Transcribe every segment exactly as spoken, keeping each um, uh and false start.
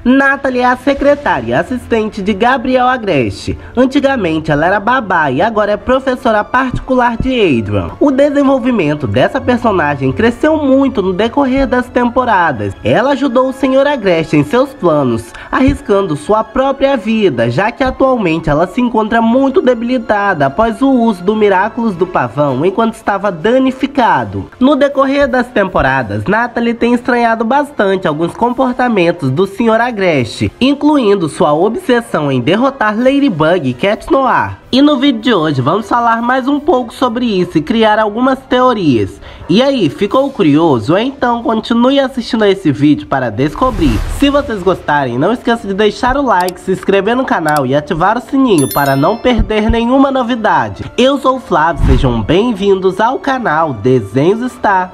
Natalie é a secretária e assistente de Gabriel Agreste. Antigamente ela era babá e agora é professora particular de Adrian. O desenvolvimento dessa personagem cresceu muito no decorrer das temporadas. Ela ajudou o senhor Agreste em seus planos, arriscando sua própria vida, já que atualmente ela se encontra muito debilitada após o uso do Miraculous do Pavão enquanto estava danificado. No decorrer das temporadas, Natalie tem estranhado bastante alguns comportamentos do senhor Agreste, incluindo sua obsessão em derrotar Ladybug e Cat Noir. E no vídeo de hoje vamos falar mais um pouco sobre isso e criar algumas teorias. E aí, ficou curioso? Então continue assistindo a esse vídeo para descobrir. Se vocês gostarem, não esqueça de deixar o like, se inscrever no canal e ativar o sininho para não perder nenhuma novidade. Eu sou o Flávio, sejam bem-vindos ao canal Desenhos Star.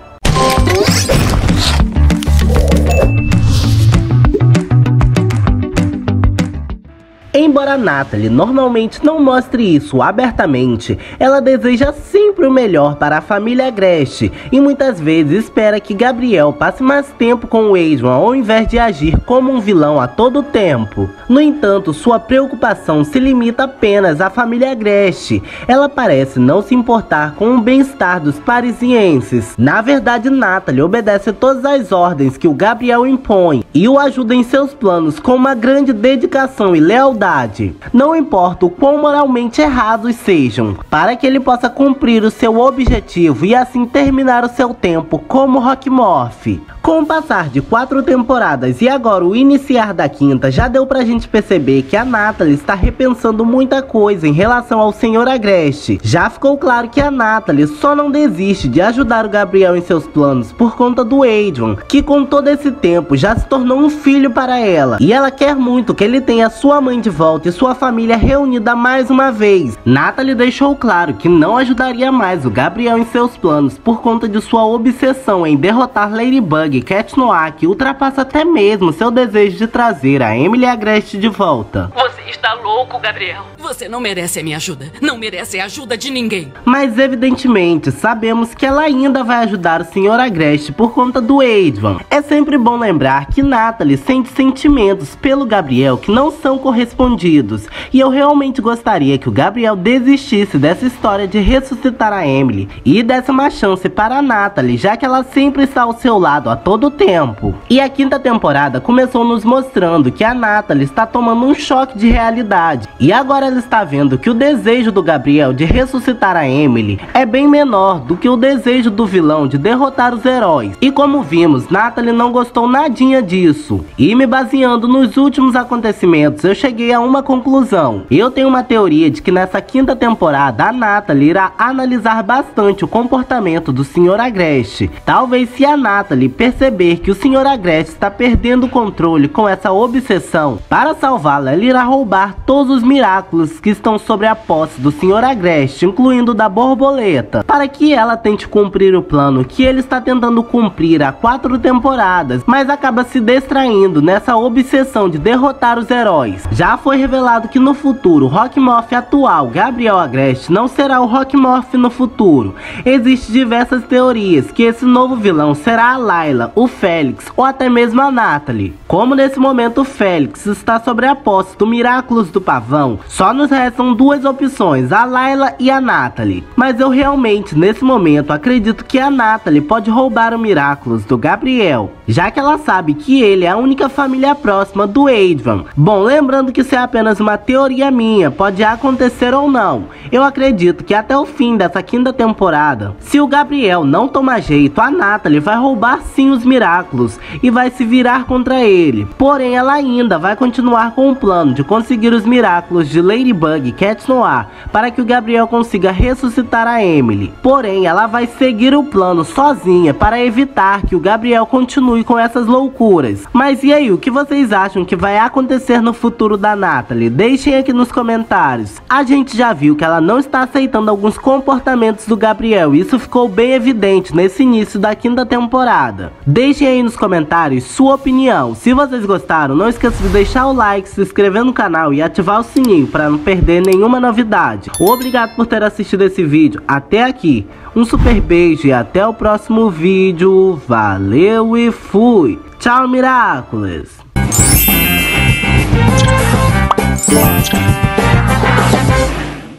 Embora Natalie normalmente não mostre isso abertamente, ela deseja sempre o melhor para a família Agreste e muitas vezes espera que Gabriel passe mais tempo com o Adrian ao invés de agir como um vilão a todo tempo. No entanto, sua preocupação se limita apenas à família Agreste. Ela parece não se importar com o bem-estar dos parisienses. Na verdade, Natalie obedece todas as ordens que o Gabriel impõe e o ajuda em seus planos com uma grande dedicação e lealdade. Não importa o quão moralmente errados sejam, para que ele possa cumprir o seu objetivo e assim terminar o seu tempo como Rockmorph. Com o passar de quatro temporadas e agora o iniciar da quinta, já deu pra gente perceber que a Natalie está repensando muita coisa em relação ao senhor Agreste. Já ficou claro que a Natalie só não desiste de ajudar o Gabriel em seus planos por conta do Adrian, que com todo esse tempo já se tornou um filho para ela. E ela quer muito que ele tenha sua mãe de volta e sua família reunida mais uma vez. Natalie deixou claro que não ajudaria mais o Gabriel em seus planos por conta de sua obsessão em derrotar Ladybug e Cat Noir, que ultrapassa até mesmo seu desejo de trazer a Emily Agreste de volta. Você está louco, Gabriel. Você não merece a minha ajuda. Não merece a ajuda de ninguém. Mas evidentemente sabemos que ela ainda vai ajudar o senhor Agreste por conta do Adrian. É sempre bom lembrar que Natalie sente sentimentos pelo Gabriel que não são correspondidos. E eu realmente gostaria que o Gabriel desistisse dessa história de ressuscitar a Emily e desse uma chance para a Natalie, já que ela sempre está ao seu lado a todo tempo. E a quinta temporada começou nos mostrando que a Natalie está tomando um choque de realidade. E agora ela está vendo que o desejo do Gabriel de ressuscitar a Emily é bem menor do que o desejo do vilão de derrotar os heróis. E como vimos, Natalie não gostou nadinha disso. E me baseando nos últimos acontecimentos, eu cheguei a uma conclusão. Eu tenho uma teoria de que nessa quinta temporada a Natalie irá analisar bastante o comportamento do senhor Agreste. Talvez se a Natalie perceber que o senhor Agreste está perdendo o controle com essa obsessão, para salvá-la, ela irá roubar todos os Miraculous que estão sobre a posse do senhor Agreste, incluindo o da borboleta, para que ela tente cumprir o plano que ele está tentando cumprir há quatro temporadas, mas acaba se distraindo nessa obsessão de derrotar os heróis. Já foi revelado que no futuro, o Rockmorph atual, Gabriel Agreste, não será o Rockmorph no futuro. Existem diversas teorias que esse novo vilão será a Layla, o Félix ou até mesmo a Natalie. Como nesse momento o Félix está sobre a posse do Miraculous do Pavão, só nos restam duas opções, a Layla e a Natalie. Mas eu realmente nesse momento acredito que a Natalie pode roubar o Miraculous do Gabriel, já que ela sabe que ele é a única família próxima do Adrian. Bom, lembrando que isso é apenas uma teoria minha, pode acontecer ou não. Eu acredito que até o fim dessa quinta temporada, se o Gabriel não tomar jeito, a Natalie vai roubar sim os Miraculous e vai se virar contra ele. Porém, ela ainda vai continuar com o plano de conseguir os Miraculous de Ladybug e Cat Noir para que o Gabriel consiga ressuscitar a Emily. Porém, ela vai seguir o plano sozinha para evitar que o Gabriel continue com essas loucuras. Mas e aí, o que vocês acham que vai acontecer no futuro da Natalie? Deixem aqui nos comentários. A gente já viu que ela não está aceitando alguns comportamentos do Gabriel, isso ficou bem evidente nesse início da quinta temporada. Deixem aí nos comentários sua opinião. Se vocês gostaram, não esqueça de deixar o like, se inscrever no canal e ativar o sininho para não perder nenhuma novidade. Obrigado por ter assistido esse vídeo até aqui. Um super beijo e até o próximo vídeo. Valeu e fui! Tchau, Miraculous!